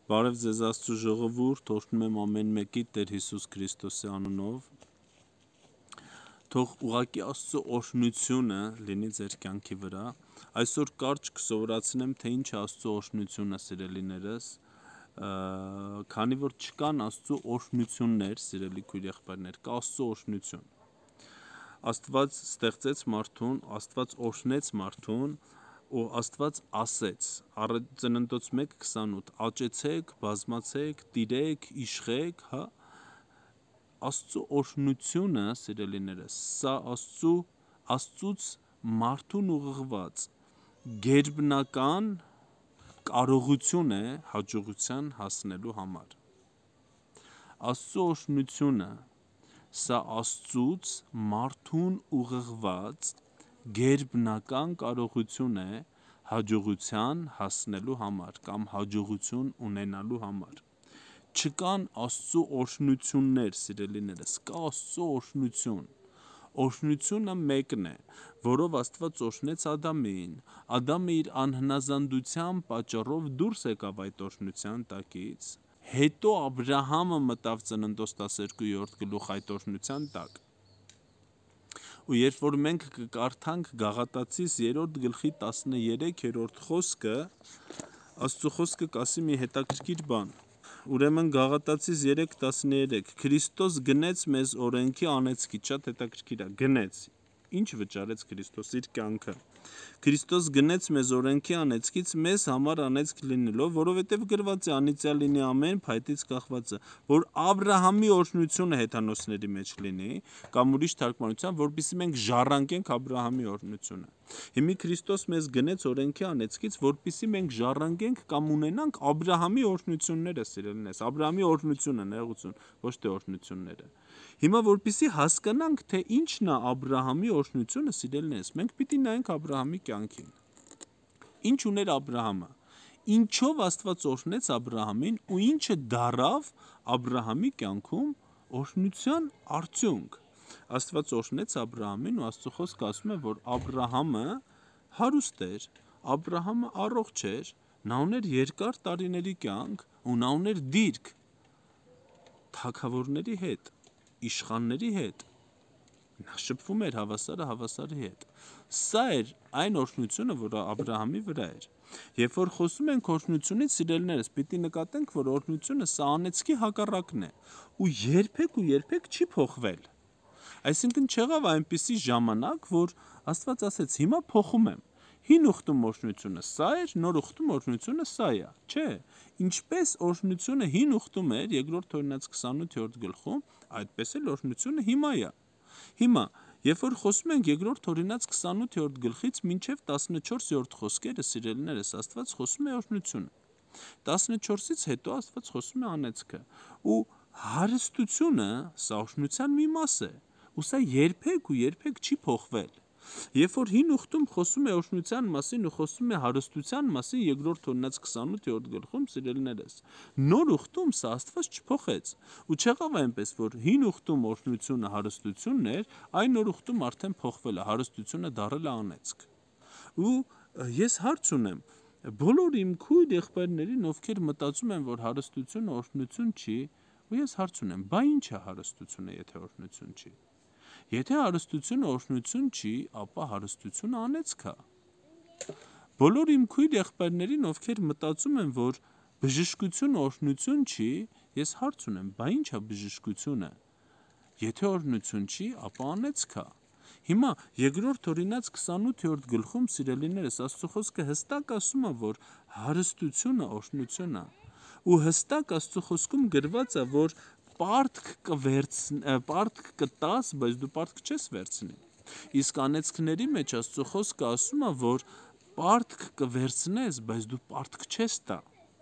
Բարև ձեզ Աստծո ժողովուրդ, օրհնում եմ ամեն մեկի Տեր Հիսուս Քրիստոսի անունով։ Թող ուղղակի Աստծո օրհնությունը լինի ձեր կյանքի վրա։ Այսօր կարճ կսովորացնեմ, թե ինչ է Աստծո օրհնությունը, սիրելիներս, քանի որ չկան Աստծո օրհնություններ, սիրելի քույր եղբայրներ, կա Աստծո օրհնություն։ Աստված ստեղծեց մարդուն, Աստված օրհնեց մարդուն, ու Աստված ասեց, Ծննդոց 1:28, աճեցեք, բազմացեք, տիրեք, իշխեք, հա, Աստծո օրհնությունը, սիրելիներս, սա Աստծուց մարդուն ուղղված գերբնական կարողություն է հաջողության հասնելու համար։ Աստծո օրհնությունը, սա Աստծուց մարդուն ուղղված գերբնական կարողություն է հաջողության հասնելու համար կամ հաջողություն ունենալու համար։ Չկան Աստծո օրհնություններ, սիրելիներս, կա Աստծո օրհնություն։ Օրհնությունը մեկն է, որով Աստված օրհնեց Ադամին։ Ադամը իր անհնազանդության պատճառով դուրս եկավ այդ օրհնության տակից։ Հետո Աբրահամը մտավ Ծննդոց 12-րդ գլուխ այդ օրհնության տակ։ Ու երբ որ մենք կկարդանք Գաղատացիս 3-րդ գլխի 13-րդ խոսքը, Աստծո խոսքը կասի մի հետաքրքիր բան։ Ուրեմն Գաղատացիս 3:13 Քրիստոս գնեց մեզ օրենքի անեծքից, շատ հետաքրքիր է, գնեց։ Ինչ վճարեց Քրիստոս իր կյանքը։ Քրիստոս գնեց մեզ օրենքի անեծքից, մեզ համար անեծք լինելով, որովհետև գրված է անիծյալ լինի ամեն փայտից կախվածը, որ Աբրահամի օրհնությունը հեթանոսների մեջ լինի, կամ ուրիշ թարգմանությամբ, որպեսզի մենք ժառանգենք Աբրահամի օրհնությունը։ Հիմա Քրիստոս մեզ գնեց օրենքի անեծքից, որպեսզի մենք ժառանգենք կամ ունենանք Աբրահամի օրհնությունները, սիրելիներս, Աբրահամի օրհնությունը, նեղություն, ոչ թե օրհնությունները։ Հիմա որպեսզի հասկանանք, թե ինչն է Աբրահամի օրհնությունը, սիրելիներս, մենք պիտի նայենք Աբրահամի կյանքին։ Ինչ ուներ Աբրահամը։ Ինչով Աստված օրհնեց Աբրահամին ու ինչը դարավ Աբրահամի կյանքում օրհնության արդյունք։ Աստված օրհնեց Աբրահամին ու Աստծո խոսքը ասում է, որ Աբրահամը հարուստ էր, Աբրահամը առողջ էր, նա ուներ երկար տարիների կյանք ու նա ուներ դիրք թագավորների հետ, իշխանների հետ։ Նա շփվում էր հավասարը հավասարի հետ։ Սա էր այն օրհնությունը, որը Աբրահամի վրա էր։ Երբ որ խոսում ենք օրհնությունից, սիրելիներս, պիտի նկատենք, որ օրհնությունը սա անեծքի հակառակն է ու երբեք չի փոխվել։ Այսինքն չեղավ այնպիսի ժամանակ, որ Աստված ասեց, հիմա փոխում եմ։ Հին ուխտում օրհնությունը սա էր, նոր ուխտում օրհնությունը սա է։ Չէ, ինչպես օրհնությունը հին ուխտում էր, 2-րդ Օրինաց 28-րդ գլխում, այդպես էլ օրհնությունը հիմա է։ Հիմա, երբ որ խոսում ենք 2-րդ Օրինաց 28-րդ գլխից մինչև 14-րդ խոսքերը, սիրելիներս, Աստված խոսում է օրհնությունը։ 14-ից հետո Աստված խոսում է անեծքը։ Ու հարստությունը սա օրհնության մի մաս է, ու սա երբեք չի փոխվել։ Երբ որ հին ուխտում խոսում է օրհնության մասին ու խոսում է հարստության մասին 2-րդ Օրինաց 28-րդ գլխում, սիրելիներս, նոր ուխտում սա Աստված չփոխեց։ Ու չեղավ այնպես, որ հին ուխտում օրհնությունը հարստությունն էր, այն նոր ուխտում արդեն փոխվել է, հարստությունը դառել է անեծք։ Ու ես հարց ունեմ բոլոր իմ քույր եղբայրներին, ովքեր մտածում են, որ հարստությունը օրհնություն չի, ու ես հարց ունեմ, բա ի՞նչ է հարստությունը, եթե օրհնություն չի։ Եթե հարստությունը օրհնություն չի, ապա հարստությունը անեծք է։ Բոլոր իմ քույր եղբայրներին, ովքեր մտածում են, որ բժշկությունը օրհնություն չի, ես հարց ունեմ, բա ի՞նչ է բժշկությունը։ Եթե օրհնություն չի, ապա անեծք է։ Հիմա 2-րդ Օրինաց 28-րդ գլխում, սիրելիներս, Աստծո խոսքը հստակ ասում է, որ հարստությունը օրհնություն է։ Ու հստակ Աստծո խոսքում գրված է, որ պարտք կտաս, բայց դու պարտք չես վերցնի։ Իսկ անեծքների մեջ Աստծո խոսքը ասում է, որ պարտք կվերցնես, բայց դու պարտք չես տա։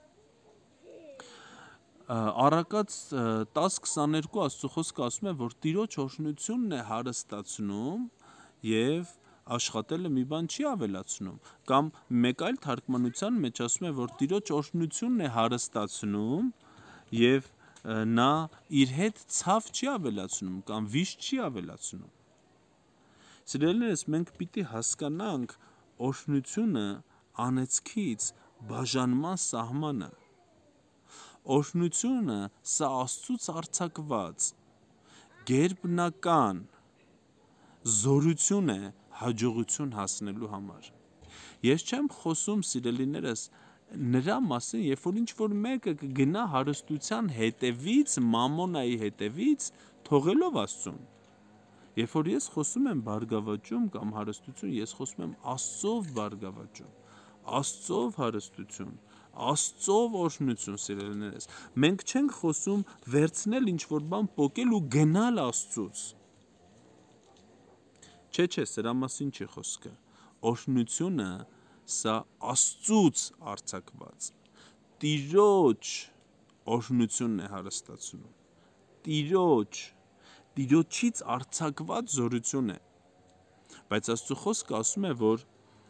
Առակաց 10:22 Աստծո խոսքը ասում է, որ Տիրոջ օրհնությունն է հարստացնում եւ աշխատելը մի բան չի ավելացնում, կամ մեկ այլ թարգմանության մեջ ասում է, որ Տիրոջ օրհնությունն է հարստացնում եւ նա իր հետ ցավ չի ավելացնում կամ վիշտ չի ավելացնում։ Սիրելիներս, մենք պիտի հասկանանք օրհնությունը անեծքից բաժանման սահմանը։ Օրհնությունը սա Աստծուց արձակված գերբնական զորություն է հաջողություն հասնելու համար։ Ես չեմ խոսում, սիրելիներս, նրա մասին, երբ որ ինչ-որ մեկը կգնա հարստության հետևից, մամոնայի հետևից, թողելով Աստծուն։ Երբ որ ես խոսում եմ բարգավաճում կամ հարստություն, ես խոսում եմ Աստծով բարգավաճում, Աստծով հարստություն, Աստծով օրհնություն, սիրելիներս։ Մենք չենք խոսում վերցնել ինչ-որ բան պոկել ու գնալ Աստծուց։ Չէ, սրա մասին չի խոսքը։ Օրհնությունը սա Աստծուց արձակված Տիրոջ օրհնությունն է հարստացնում։ Տիրոջից արձակված զորություն է։ Բայց Աստծո խոսքը ասում է, որ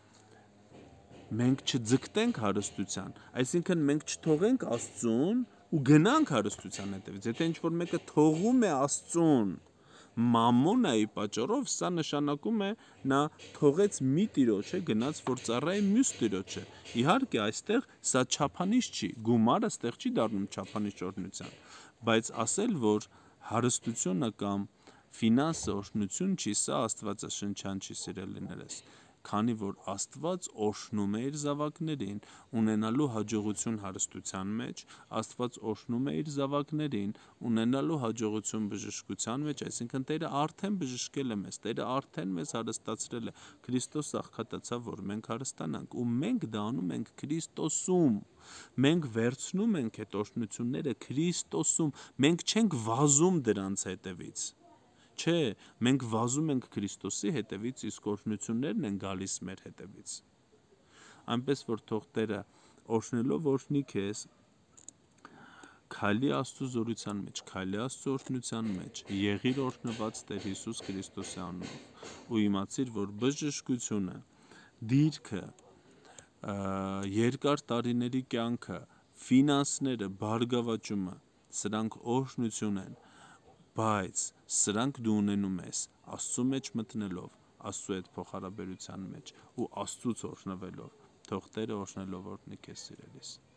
մենք չձգտենք հարստության, այսինքն մենք չթողենք Աստծուն ու գնանք հարստության հետևից։ Եթե ինչ-որ մեկը թողում է Աստծուն մամոնայի պատճառով, սա նշանակում է նա թողեց մի տիրոջը, գնաց որ ծառայի մյուս տիրոջը։ Իհարկե, այստեղ սա չափանիշ չի, գումարը այստեղ չի դառնում չափանիշ օրհնության, բայց ասել, որ հարստությունը կամ ֆինանսը օրհնություն չի, սա աստվածաշնչյան չի, սիրելիներս, քանի որ Աստված օրհնում է իր զավակներին ունենալու հաջողություն հարստության մեջ, Աստված օրհնում է իր զավակներին ունենալու հաջողություն բժշկության մեջ, այսինքն Տերը արդեն բժշկել է մեզ, Տերը արդեն մեզ հարստացրել է, Քրիստոս աղքատացավ, որ մենք հարստանանք, ու մենք դա անում ենք Քրիստոսում, մենք վերցնում ենք այդ օրհնությունները Քրիստոսում, մենք չենք վազում դրանց հետևից։ Չէ, մենք վազում ենք Քրիստոսի հետևից, իսկ օրհնություններն են գալիս մեր հետևից։ Այնպես որ թող Տերը օրհնելով օրհնի քեզ, քայլի Աստծո զորության մեջ, քայլի Աստծո օրհնության մեջ, եղիր օրհնված Տեր Հիսուս Քրիստոսի անունով ու իմացիր, որ բժշկությունը, դիրքը, երկար տարիների կյանքը, ֆինանսները, բարգավաճումը, սրանք օրհնություն են, բայց սրանք դու ունենում ես Աստծո մեջ մտնելով, Աստծո հետ փոխհարաբերության մեջ ու Աստծուց օրհնվելով, թող Տերը օրհնելով օրհնի քեզ, սիրելիս։